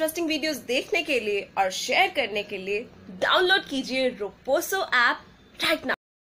Interesting videos देखने के लिए और शेयर करने के लिए डाउनलोड कीजिए रोपोसो ऐप राइट नाउ।